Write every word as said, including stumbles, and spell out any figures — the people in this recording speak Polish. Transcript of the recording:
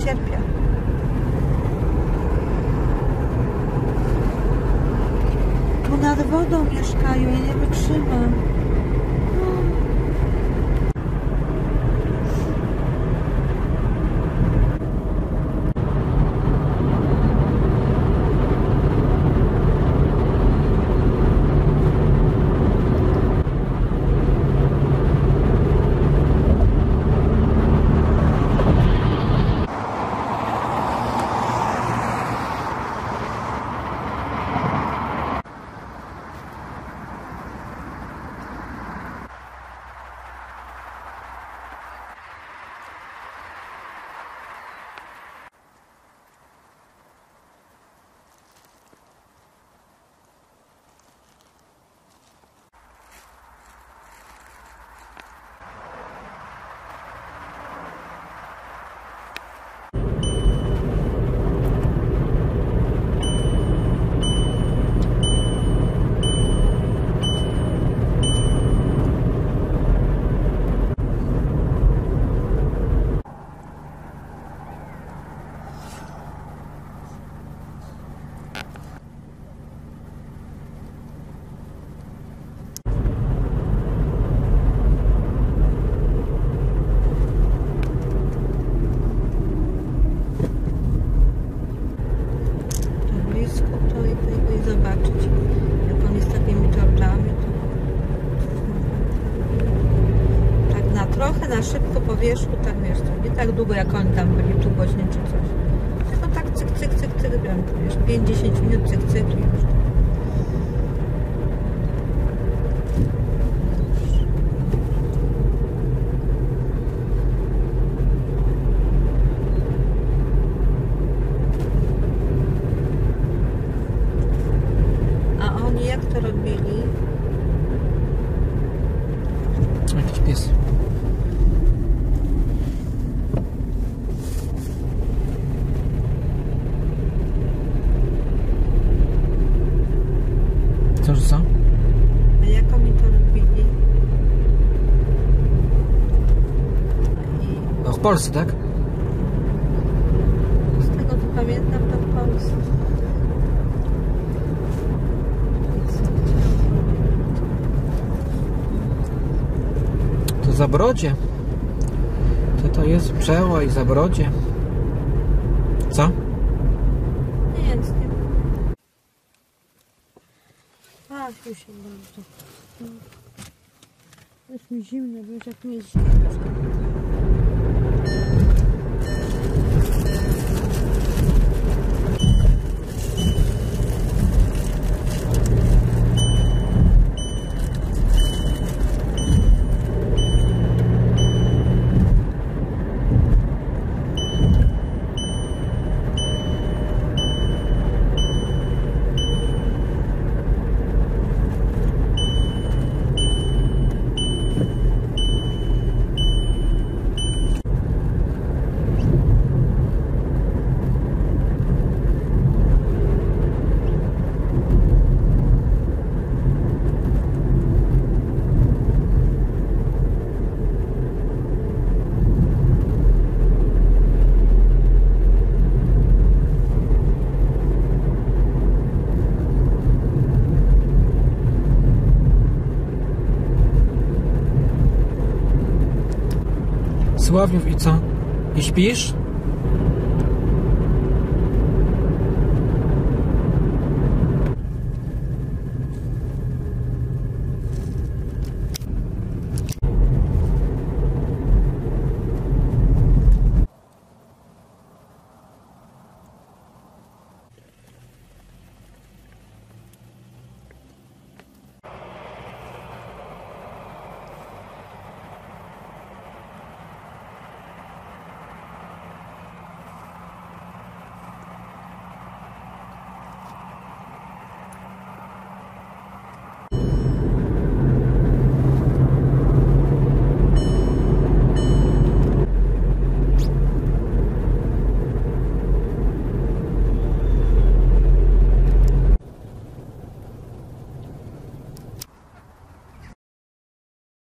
cierpię. Tu nad wodą mieszkają, ja nie wytrzymam. Zobaczyć, jak on jest takimi George'ami, to tak na trochę, na szybko po wierzchu, tak wiesz, to nie tak długo jak oni tam byli, pół godziny czy coś, tylko tak cyk, cyk, cyk, cyk, wiesz, pięć do dziesięciu minut cyk, cyk i już. Jak to robili? Jakiś pies. Co, że co? A jak oni to robili? No w Polsce, tak? Z tego co pamiętam, to w Polsce. Zabrodzie. Co to jest? Pszczoła i zabrodzie. Co? Nic, nie. A, już się bardzo. Jest mi zimno, bo już jak mi jest zimno. Sławniów i co? I śpisz?